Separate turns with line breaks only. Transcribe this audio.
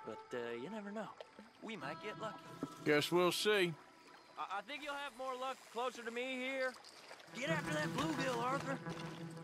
but you never know. We might get lucky.
Guess we'll see.
I think you'll have more luck closer to me here.
Get after that bluegill, Arthur.